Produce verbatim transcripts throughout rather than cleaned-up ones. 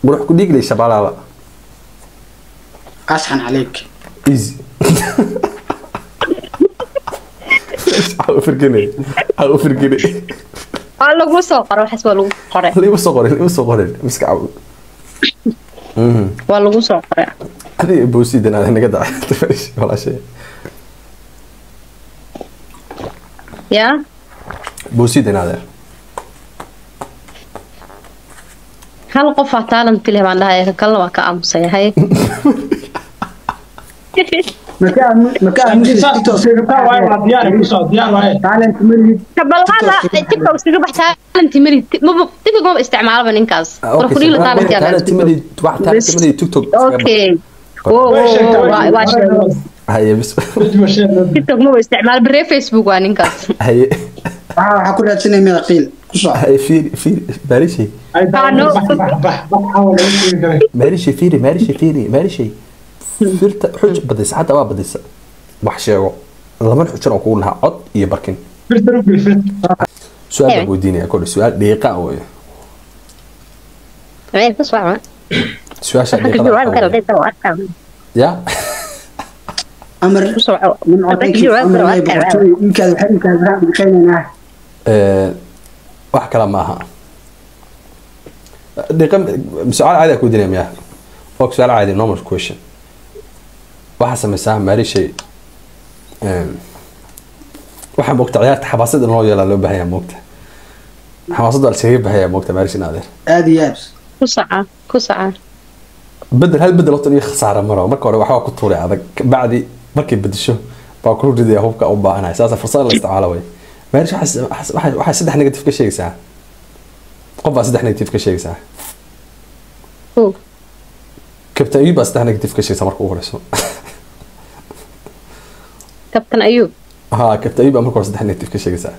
بروح كل ديك ليش شبالة أشحن عليك ايزي حاول فرقني حاول فرقني waa lagu soo qoray waxaas waa lagu qoray ليه بس صغري ليه بس صغري مسك عود امم waa lagu soo qoray هذه بوسيد انا انا قاعد تفرش ولا شيء yaa بوسيد انا هذا hal qof aa talent leh baan dhahay ka kala waa ka aamusay hay مكان مكان talent مريض kabalada tiktok iskaga bax talent marid ma tiktok ma isticmaalo ba ninkaas qurxu la talent yaa انا تمدي واحد تمدي تيك توك okay waa waa هي بس tiktok ma isticmaal bare facebook waa ninkaas هي waxaa waxaa ku raadsanay meel qiil ku soo هي في في ماريشي ماريشي فيري ماريشي فيري ماريشي فيرت حج بديس حتى ما بديس وحشيغو لما حجر اقول لها عد iyo barkin سؤال وديني اكل سؤال دقيقه او ay ku soo سؤال دقيقه يا amar min codkii amar ay boqortooy inkaad waxay inkaad raad bixinayna ee wax kala ma aha دقيقه سؤال عادي اكو ديني مياه او سؤال عادي normal question waxa samaysaa maarishay ee waxa moogta ciyaarta xabaasada loo yeelaa loo baahan yahay moogta xabaasada la sheegay baahan yahay moogta maarishay naadir aad iyo aad ku saca ku saca بدل هل بدل وطني خساره مره marka hore waxa ku tuuray adag bacdi markay bedesho baa ku riday hubka u baahanahay saasa fursad la isticmaalo way maarishay waxa waxa saddex negative ka sheegaysaa qof baa saddex negative ka sheegaysaa oo kabta ayuu baa saddex negative ka sheegaysaa marka uu horeyso kabtan ayuu ها كابتن ايوب امرك صدح نيتيف كشيغسا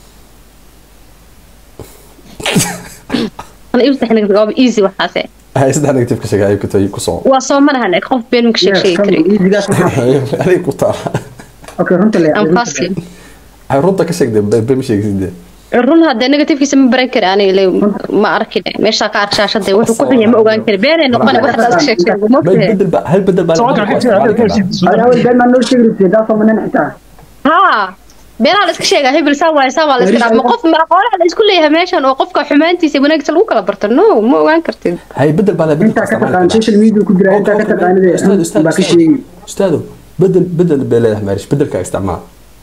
انا ايوب صدح نيتيف جواب ايزي waxaase هاي صدح نيتيف كشيغا ايوب كنت ايوب كسو waa soo manahan qof been ma sheegay kari عليك كنت okay runta le am fasli هاي رنتا كشيغ بين مش شيغ run hadda negative-kiisa ma baran kari aniga ilaa ma arkin meesha ka arshashada wuxuu ku xiyay ma ogaan kari been noqon wax taas sheegay ma بدل هل بدل أنا أول بين ما نقول شيء ده صمنا نحتاج ها been la iska sheegay hebel saa waa saa waa la iska ma qof ma qoraal la isku leeyahay meeshan oo qofka xumaantiisa wanaagsan lagu kala barto no ma ogaan kartid هاي بدل بلا بدل انت كتقان سوشيال ميديا ku jira inta ka taqaanid استاذ ba ka sheegay استاذ بدل بدل بلا مارش بدل ka isticmaal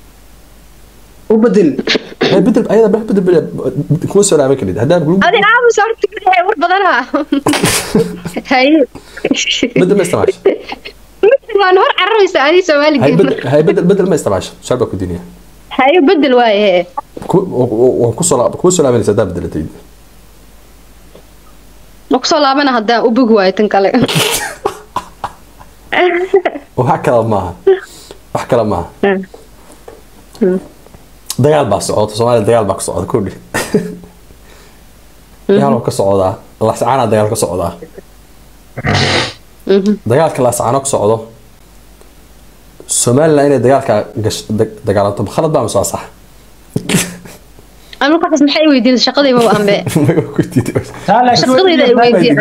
وبدل هاي بدل ايضا بدل بلا كو سو لا مكنيد هذا نقول adi aamu sarti kudhay war badana hay بدل ما استمعش waan hor carraysa ani Soomaali هاي بدل هاي بدل بدل ما استمعش شعبك الدنيا hay bedel waaye ku soo ku soo laabanaysa dab bedelatay ku soo laabana hadda u bug waay tan kale waxa kala ma wax kala ma dagaal baa socdo Soomaaliya dagaal baa ka socdo ku dhig dagaal ka socda la saacana dagaal ka socda dagaalka la saacana ka socdo Soomaaliya inay dagaalka dagaalanto khalad baa soo sax أنا قاعد أسمع حي ويدين شقدي ما أمبي لا شقدي ذا ويدين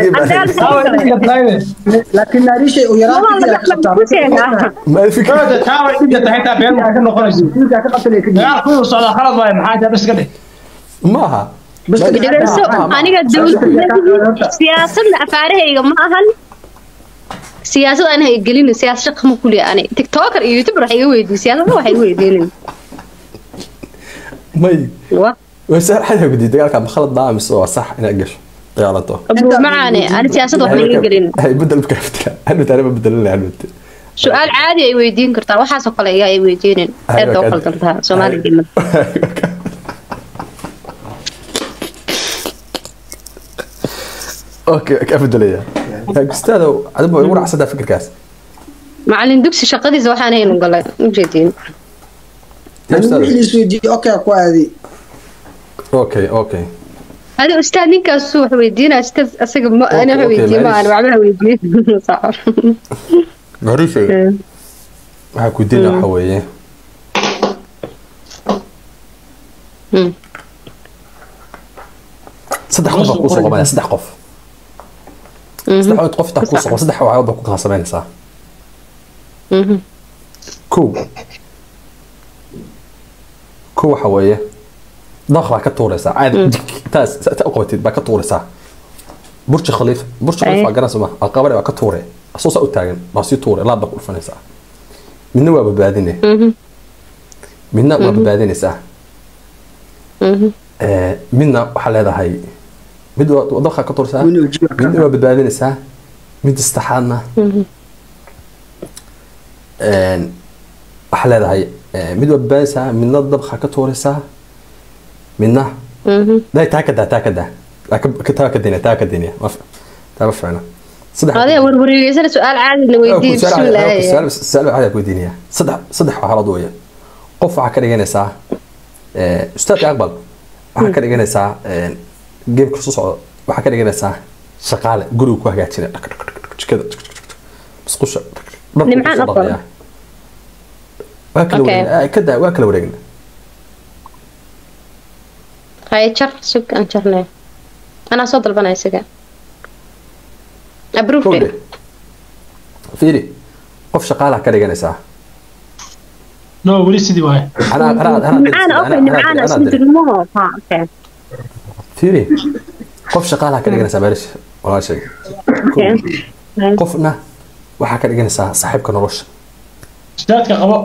لكن ناريش ويرى ما في كذا تحاول انت حتى بين ما كنا خرج يا اخوي وصل خلاص باي محاجه بس كده maaha بس بدرسو أنا قد دول سياسة أفعالها ما أهل سياسة أنا هيجلين سياسة شق مقولي أنا تيك توكر يوتيوب راح يويدي سياسة ما راح يويدين may وا وسأل حدا بدي دقالك عم خلط ضاع مسوا صح إن أجش دقالته أبو معاني أنا سياسة راح يجلين هاي بدل بكيفتك أنا تقريبا بدل لي عنده سؤال عادي يويدين كرتا وحاسة قلا يا يويدين هذا وقل كرتا سومالي جيم أوكي كيف بدل لي أستاذ هذا ما يقول عصدا فكر كاس معلم دكسي شقدي زوحان هين وقلا مجدين أستاذ أوكي أكو هذه أوكي أوكي هذا أستاذ نيك السوح ويدينا أستاذ أسق ما أنا ويدي ما أنا بعملها ويدي صعب معروفة هاكو دينا حويه صدق قف قوس والله صدق قف saddex waxaad qofta ku soo saddex waxaad ku kala sameynaysaa mhm kow kow waxa weeye ضخ baa ka tuuraysaa caadi taas ta qootid baa ka tuuraysaa burj khalifa burj khalifa ganas ma aqabare baa ka tuuray asoo sa u taagan baa si tuuray laad baa ku dhufanaysaa midna waa badbaadinay mhm midna waa badbaadinaysaa mhm ee midna waxa leedahay mid waa ضخ ka tuuraysaa midna waa badbaadinaysaa mid istaxaadna mhm een waxa leedahay mid waa badbaadinaysaa midna dabqa ka tuuraysaa midna mhm لا تاكد تاكد تاكد هنا تاكد هنا ما تابع فعلا صدق هذا وروريسنا سؤال عادي لو يدي بسم الله سؤال سؤال عادي كويدينيا صدق صدق على ضويه قف waxa ka dhiganaysaa ee ustaad aqbal waxa ka dhiganaysaa ee game ku soo socdo waxa ka dhiganaysaa shaqaale guriga ku hagaajina kada isqusha nimcaan aqbal waa kala wareegna kada waa kala wareegna هاي شر سك أنشرنا أنا صوت البناء سكا أبروف لي فيري قف شقالة كده جنسة نو ولي سيدي واي أنا أنا أنا معانا أوكي معانا اسمه المو ها أوكي فيري قف شقالة كده جنسة بارش ولا شيء قفنا waxa ka dhiganaysaa saaxiibka nolosha staadka qabo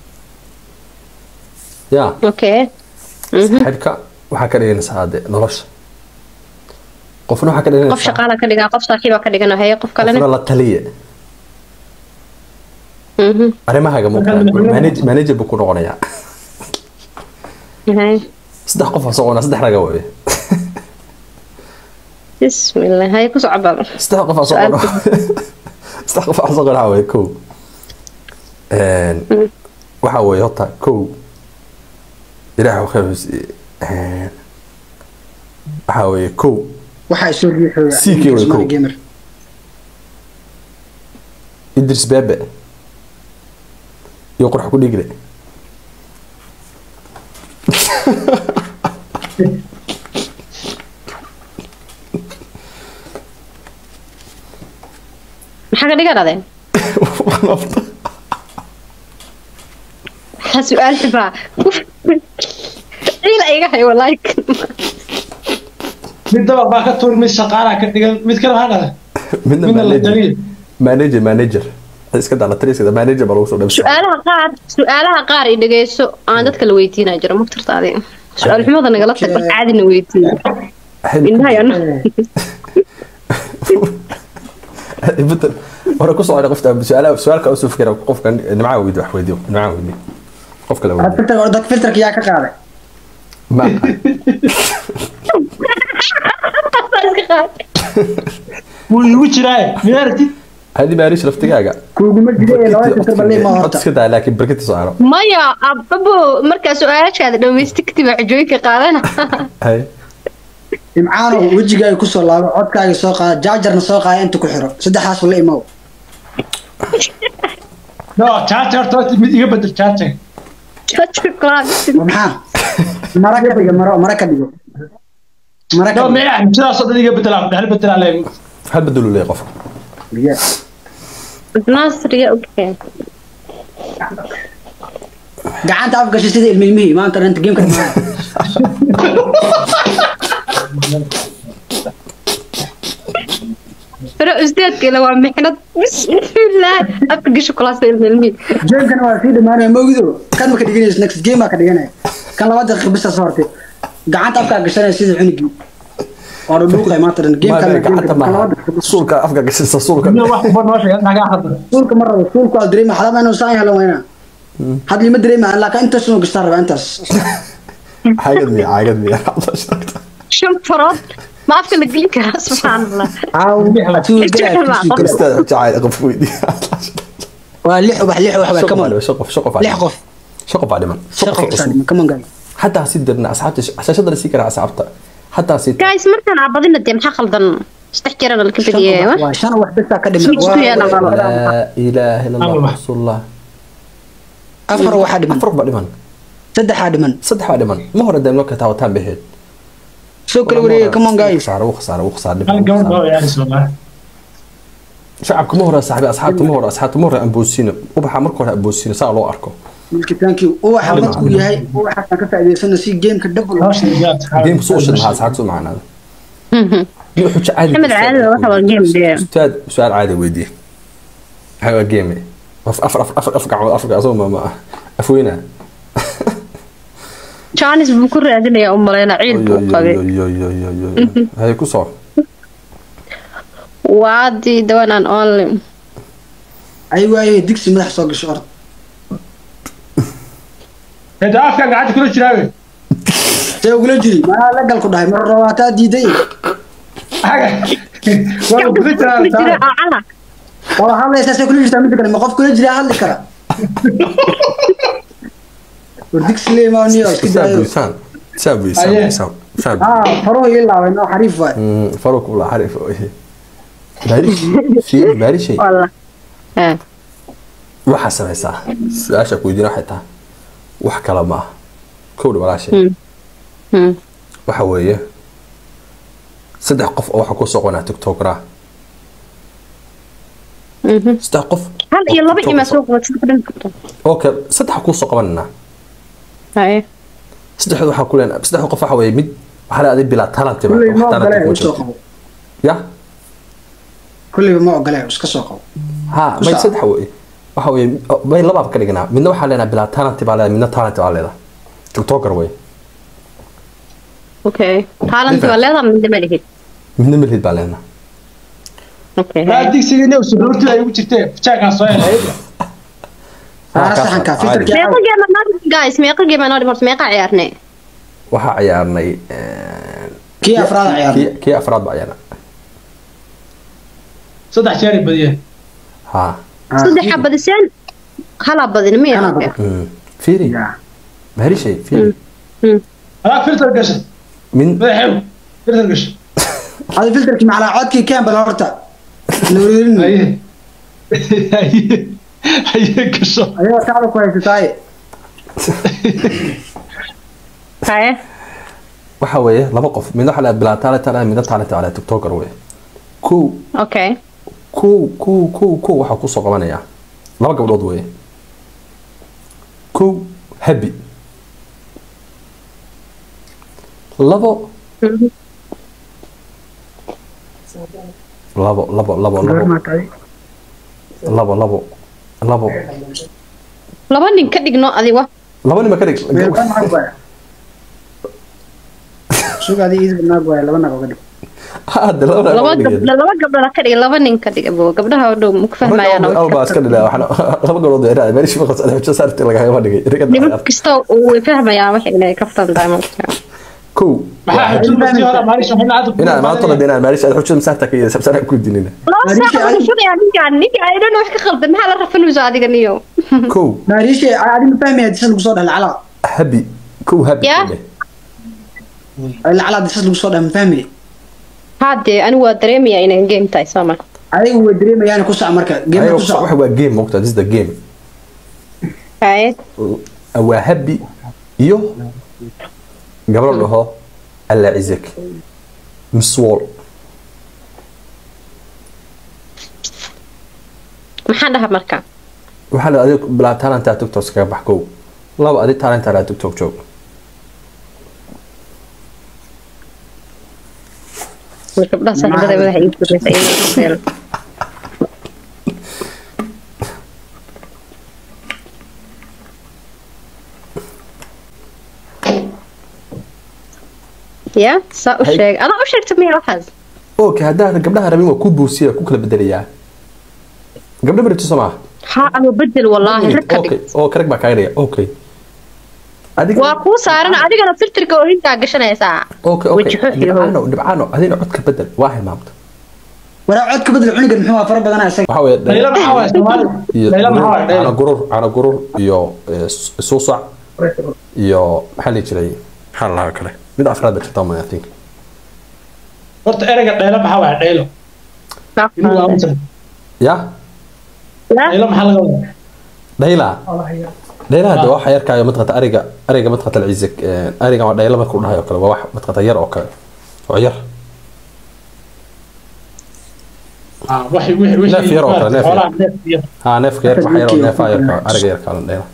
ya okay saaxiibka waxa ka dhiganaysaa hade nolosha qofna waxa ka dhiganaysaa qof shaqaala ka dhigaa qof saaxiib ka dhigana hay qof kale la taliye mhm arimahaga manager manager buu ku noqonayaa hay saddex qof oo soo saddex raga way bismillah hay ku soo cabal saddex qof oo soo saddex qof oo soo qora way ko een waxa way hota ko ilaahu khayr een waxa way ko waxa soo riixaya Siki way ko Idris Bebe iyo qurux ku dhigre maxaa ka dhiganadeen سؤال حبا إيه لا إيه والله mid daba baa ka tuur mid shaqaalaha ka dhigan mid kale hada midna manager manager manager iska dala tariiska manager baa lagu soo dhabsay su'aalaha qaar su'aalaha qaar i dhageyso aan dadka la weydiinaa jiro ma tirtaadeen su'aal xumada nagala tag bal caadi na weydiin indhaha yana ibta wara ku soo ay qofta su'aalaha su'aalka oo soo fikira qofka nimca weydiyo wax weydiyo nimca weydiyo qofka la weydiyo filter ordak filterka yaa ka qaaday ma wuu igu jiraa miyaartid هذه باريش لفتقاقة كوغما جدي لو انت تبلي ما هرت كده لكن بركت سعره مايا ابو مركز سؤالك هذا لو مستكتب عجويك قادنا هاي imcaano wajigaaga ku soo laabo codkaaga soo qaad jaajarna soo qaad inta ku xiro saddexaas wala imaw no charger toot mid iga bedel charger charger class maxaa maraka dhiga maro maraka dhigo maraka no meeyaa sidaas oo iga bedel hal bedel ale هل بدلوا لي قفل ناصر يا اوكي gacanta afka sida ilmilmihi maanta inta game ka dhigay فرق أستاذ كلا ومحنط بسم الله أبقى شوكولاتة الملمي game kan waa sii dhamaanaya mawgido kan ma ka dhiganaysa next game ma ka dhiganaya kan laba daqiiqo bis soo hortay gacanta afka gashanay sida cunigi oo dhuuqay maanta game kan gacanta ma suulka afka gashanaysa suulka wax ku badnaa naga hadda suulka mar rabo suulka waa dareema xalama inuu saan helo wayna hadii ma dareema laakiin inta soo gashan raba intaas عاجبني عاجبني شم فرط ما أفكر لقلي كرا سبحان الله استاذ تعال قفوي دي ولح وبح لح وبح كمان شقف شقف لح قف شقف على من شقف كمان قال حتى سيدنا اصحاب عشان شدر سيكر اصحابته حتى سيد جايز مركان عبادين الدم حقلدن استحكيرنا الكبدية عشان واحد بس كده لا اله الا الله رسول الله افر واحد من افر بعد من صدح واحد من صدح واحد من ما هو ردم لك تاوتان بهد شكرا وري كمان جايز خساره وخساره وخساره انا قبل يعني والله shacabka ma hore saaxiib asxaabta ma hore asxaabta ma hore amboosina ubaxa marka hore amboosina saa loo arko milkitaankii ubaxa markuu yahay ubaxa ka faa'iideysana si gameka double game soo shid maxaa asxaabtu macnaada iyo xuja caadi محمد عادل waxa waa game dheer ustaad su'aal caadi weydiin hawa game af af af af af gacmo af gacmo ma ma afweena Chinese buu ku raadinayaa u maleena ciid buu qabay yo yo yo yo hay ku soo waadi dawanaan online ay waayay digsi madax soo gasho ord هذا أفكار قاعد كل شيء see ugula jiri maa la gal ku dhahay mar rabaataa diiday حاجة والله كل شيء wala hadlaysaa see kula jirtaa midda kale ma qof kula jiraa hadli kara war digsi leemaaniyo iska daayo سابويسان سابويسان ساب haa faruhu ii laabay noo xariif waay فاروق والله عارف باري شيء باري شيء والله ها waxa samaysaa su'aasha ku weydiin waxay tahay wax kala ma kood wala shay hmm waxa weeye saddex qof oo waxa ku soo qonaa TikTok-ra mhm saddex qof hal iyo laba ima soo qabtay saddex karto okay saddex ku soo qabanna hay saddex waxa ku leenahay saddex qof waxa weeye mid waxa la aday bila talent ba kulley ma talent ogolay ku u soo jirto qabo ya kulley ma ogolay iska soo qabo ha may saddex weeye waxa weeye may laba ka dhignaa midna waxa leenahay bila talent ba leedahay midna talent ba leedahay TikToker weeye okay talent wala la mid ma lihid midna milhid ba leenahay okay هذيك سيجني وسرورتي أيوة جبتة فشاك عصاية aa saxanka filterka meeqa game ma guys meeqa game ma dhimar meeqa ciyaarnay waxa ciyaarnay kii afraad ciyaar kii kii afraad ba ciyaarnay صدق شاري بديه ha saddex xabadiseen hala badin miya Kana okay badan. fiiri bari shay fiiri هذا فلتر قش min هذا حلو فلتر قش hada filterki macalaa codkii kambal horta nuuriin أيه أيه أيه قشة ayuu taada ku haysataay hay waxa weeye laba qof midna waxa la bila talent ah midna talent ah TikToker weeye ku okay ku ku ku ku waxa ku soo qabanaya laba gabdhood weeye ku happy labo labo labo labo labo labo labo labo laba nin ka dhigno adiga laba nima ka dhig sugaadi iid naag waay laba naag uga dhig hada laba laba gabdho laba gabdho ka dhig laba nin ka dhig abo gabdhaha oo dhow ma ku fahmayaan oo baa iska dhilaa waxna laba gabdhood ee raad meeshii waqti ay xusaan saartay laga yaabo dhigay iriga niman kasta uu fahmayaan wax inay kaftan diamond ku ما حد بس هذا معلش إحنا عاد ina ma talab ina meeshii ay xusaan saartay ka yeesay sabsana ku dinina laba saac oo fadhiya ninkan ninkan ay dhan wax ka khaldan maxaa la rafan wasa adiga niyo ku maariishe adi ma fahmaya disas lagu soo dhahay lacala happy ku happy Ya. lacala disas lagu soo dhahay ma fahmaya hadde ani waa dareemaya inay game tahay sama ayagu way dareemayaan ku sac marka game ayo ku sac waxa waa game mokta this is the game hay waa happy iyo gabadh dhaho alla izak miswol maxaa dhaha marka waxa la adeeg bila talent ah TikTok ka bax kow laba adeeg talent ah TikTok joog gabdhaha saaxiibada wadaha ay ku reesay ya saa u sheeg ana u sheegtay miya waxaas okay hadaa gabdhaha rabin waa ku buusiya ku kala bedelayaa gabdha barito sama ha ama bedel wallahi rag ka okay dhig oo karag baa kaaga dhiga okay adiga waa kuu saaran adigana filterka oo intaa gashanaysaa okay okay waji xuxi yahow. dhibcaano dhibcaano adina codka bedel waa hilmaamta waraa codka bedel cunigan muxuu ah fara badanaa isaga waxa weeye ليلى محاوي سوالي iyo ليلى محاوي ana ليلى gurur ana gurur iyo eh, suusac iyo maxaa la jiray maxaa la kale mid afraad jirta ma I think قلت إرجع ليلى محاوي ليلى إنه لا مثلا ya ليلى محل غلط dhayla dhayla hada waxa yarkaayo madqata ariga ariga madqata alcizak ariga waa dhayla markuu dhahayo kale waa wax madqata yar oo kale oo yar اه وحي وحي وحي ناف يرى وكلا، ناف يرى. xoolaha neef yar. ها نف غير وحيرو نف يركا ارجع يركا لنديرا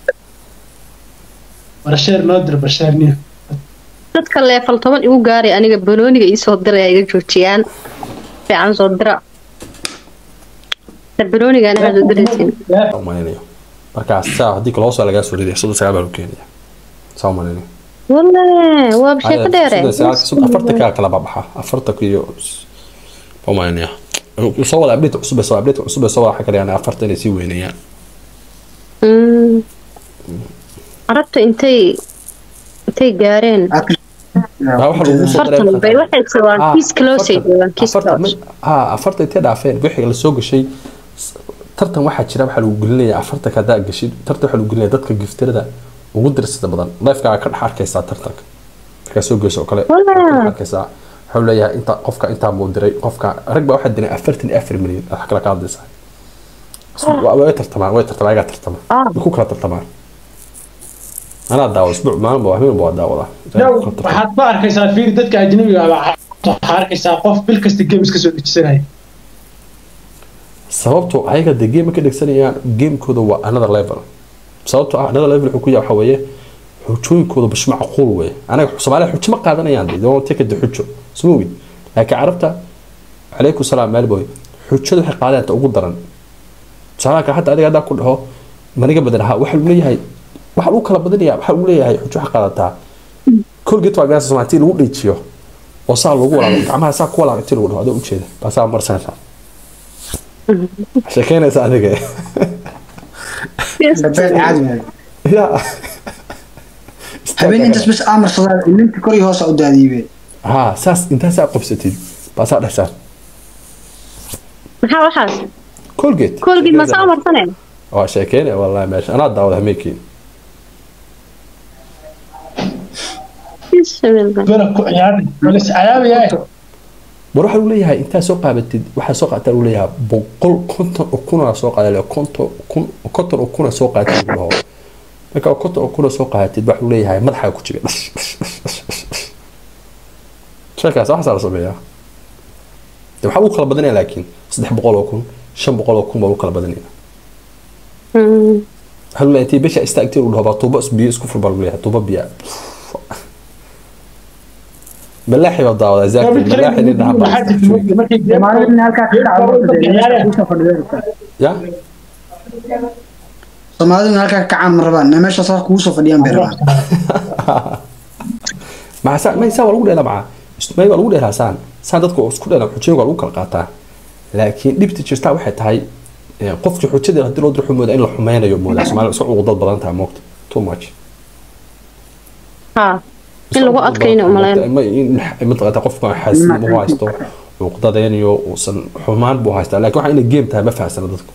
barsheer noo dir barsheerniyo dadka leefal toban igu gaaray aniga banooniga ii soo diray iga joojiyaan fiican soo dira banooniga aniga soo diraysiin ومانينيو marka saa hadii kala soo laga soo riday soo sagaal baa keenaya soo maanini wallahi waa bishay ka dheereen soo afarta ka kala babaxa afarta iyo ومانيا soo wada update cusub soo update cusub soo waxa kale ana afarta inay sii weynayaan mm arabta intay intay gaareen waxa lagu soo fartan bay waxay sawaan kiis close waan kiis close ha afarta intay dhaafeen wixii la soo gashay tartan waxa jira waxa lagu gelinayaa afarta ka daa gashay tartan waxa lagu gelinayaa dadka giftirada ugu dirsada badan life-ka ka dhax arkaysa tartanka ka soo gasho kale arkaysa wuxuu leeyahay inta qofka inta muu diray qofka rag baa waxa diray afartan iyo afar milyan wax kala qaadaysa way tartamaan way tartamaan ay tartamaan ku kala tartamaan ana daawo isbuuc maalin baa waxaan baa daawada waxaad ba arkaysaa fiir dadka ajnabiga ah waxaad arkaysaa qof bil kasta games ka soo dejisanaya sababtu ayaga de game ka dhigsanayaan gamekooda waa another level sababtu ah another level wuxuu ku yahay waxa weeye xujooyinkooda bash macquul weeye anaga Soomaaliya xujo ma qaadanayaan oo take the xujo sumowid laakiin carabta alaykum salaam maalboy xujada waxay qaadayaan ugu daran salaaka hatta adiga hada ku dhaho maniga badanaha waxa uu leeyahay waxa uu kala badanayaa waxa uu leeyahay xujo qaadataa kulgeed waa gaas Soomaaliya lagu dhijiyo oo saa lagu walaalo gacmaha saa ku walaalo tii lagu dhaho u jeeda baasaa marsanaysa شكينا سألك لبيت عادي يا حبيبي انت بس امر صدق ان انت كوري هوس او داديبه ها ساس انت سا قبستي بس هذا حساب maxaa waxaas كولجيت كولجيت ما soo marsaneen اه شكينا والله ماشي انا داود هميكي bela ku ciyaari malis ciyaabiyaa بروح اقول لها انت سوق قابتد waxa soo qaatay uu leeyahay boqol konton oo kuna soo qaaday konton kun konton oo kuna soo qaatay oo marka konton oo kuna soo qaatay waxa uu leeyahay madaxa ku jibay shaka sax sax sameeyaa waxa uu kala badanaya laakiin saddex boqol oo kun shan boqol oo kun baa uu kala badanaya hal ma intii bisha istaagtay uu dhaho tuubo biyo isku furbar leeyahay tuubo biyo ملاحي وضاوة زاك ملاحي اللي نعم ما من هلكا يا Soomaalidu in halka ka caam rabaan meesha soo ku soo fadhiyaan beeraan ma sa ma isa lagu dheela ma ismay lagu dheela saan saan dadku isku dheela xujeen lagu kala qaataa laakiin dhibti jirta waxay tahay qofkii xujada hadii loo dirxo moodaa in la xumeynayo moodaa Soomaalidu soo ugu dad badan tahay moogta too much ha in lagu adkayno umaleyn ma taqata qofka xaasimo oo haysto uqdadeeniyo oo san xumaan buu haystaa laakiin waxa in game tahay ma fahansana dadku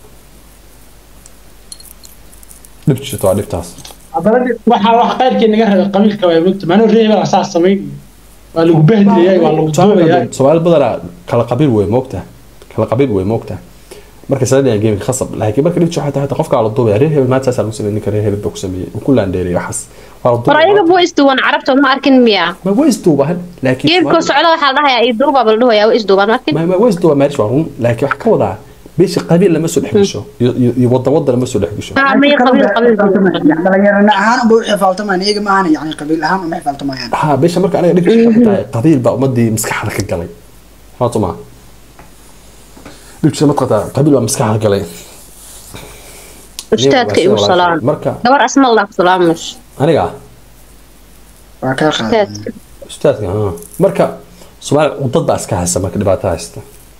dhibti to dhibtaas waxa wax qayrkii naga rabay qabiilka way mugta maano reebay asaas sameeyay waa lagu bahdiyay waa lagu duubay Soomaali badan kala qabiil way moogta kala qabiil way moogta marka saddex game khasab laakiin marka dhibti waxa tahay qofka la duubay reebay ma taas lagu sameeyay ninka reebay buu sameeyay kullaan dheeray waxas warayaga boys duwan carabta ma arkin miya ma boys duuban laakiin geemko socda waxa la dhahayaa ii duuba bal dhahayaa boys duuban markin ma ma boys duuban meesh waa laakiin wax ka wada بيش قبيل لما سو دخيشو يوضا وضا لما سو دخيشو اه ما قبيل قبيل dhalinyarana ahaan buu xifaaltamaan iyaga ma ahan yani qabiil ahaan ma xifaaltamayaan ها بيش marka aniga dhigay qabiil ba umadii maskaxda ka galay faatuma dhigay marka qabiil ba maskaxda galay ustaadka igu salaam marka gabar asma allah salaam mush aniga waa ka qaad ustaadka ha marka Soomaali dad ba iska haysta marka dhibaato haysta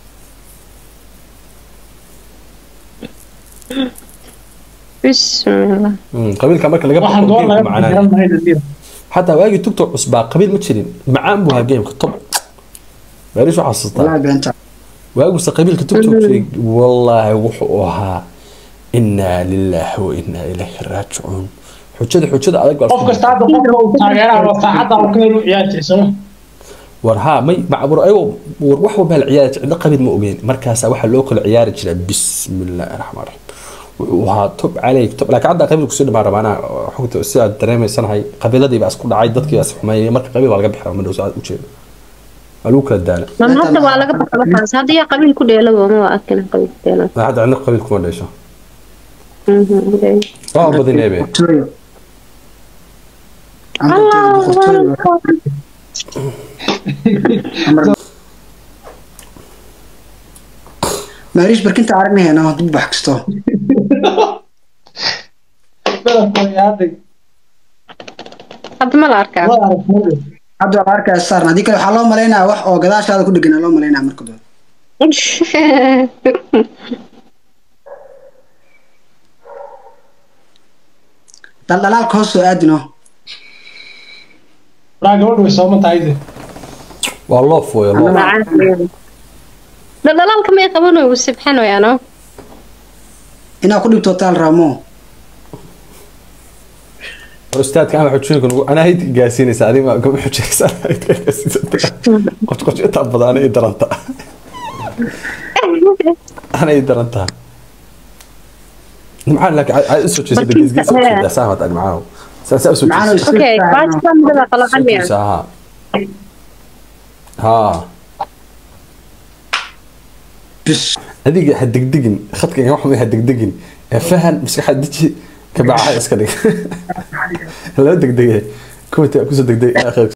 بسم الله قبيل كمان كان لقى معنا حتى واجي توك توك عصبا قبيل متشرين معان بوها جيم كطب ما شو حصلت والله بنت واجي قبيل كتوك توك والله وحوها إنا لله وإنا إليه راجعون حجة حجة عليك قف كستاد قف تاجرها وصاحتها وكانوا عيال تسمع ورها مي مع برو أيوة وروحوا بالعيال عند قبيل مؤمن مركز واحد لوكل عيال جرا بسم الله الرحمن الرحيم وهاتب عليك طب لكن عندك قبيل كسر ما ربنا حكت الساعة دريمة سنة هاي قبيلة دي بس كل عيد ضدك بس حماية مركز قبيل على جنب حرام من وساعات وشيء haluu kala daala ما هذا ولا قبل خلاص هذا يا قبيل كل يلا ما أكل قبيل يلا ma hadda cidna qabiil kuma dheesho أمم waa badinee be boqortooyo الله maariish barkinta aragnahayna waa dib bax kasto هذا ما الأركان hadda waa arkaa saarna hadii kale waxaa loo maleynayaa wax oo gadaashaada ku dhegan loo maleynayaa marka dooda daldalaalka hoos soo aadino لا قبل ويسوم تايده waa loof weeye loof لا لا لا كم يقبلون وسبحانه يا نو inaa ku dhigto taal raamo ustaadka ama xujooyinka nagu ana hayd gaasiinaysa adiga ma gabadh xujaysa hayd gaasiinaysa qof qof inta badan ay daranta ana ay daranta nimcaan lak ay soo jeesay geesgiis soo saamad ag macaan saasa soo macaan jeesay اوكي باش كم هذا قلق عني ha ha bis adiga ha degdegin khadka wax ma ha degdegin fahan maskaxda diji ka baaxa iska dhig la degdegay كنت كنت دقدق اخر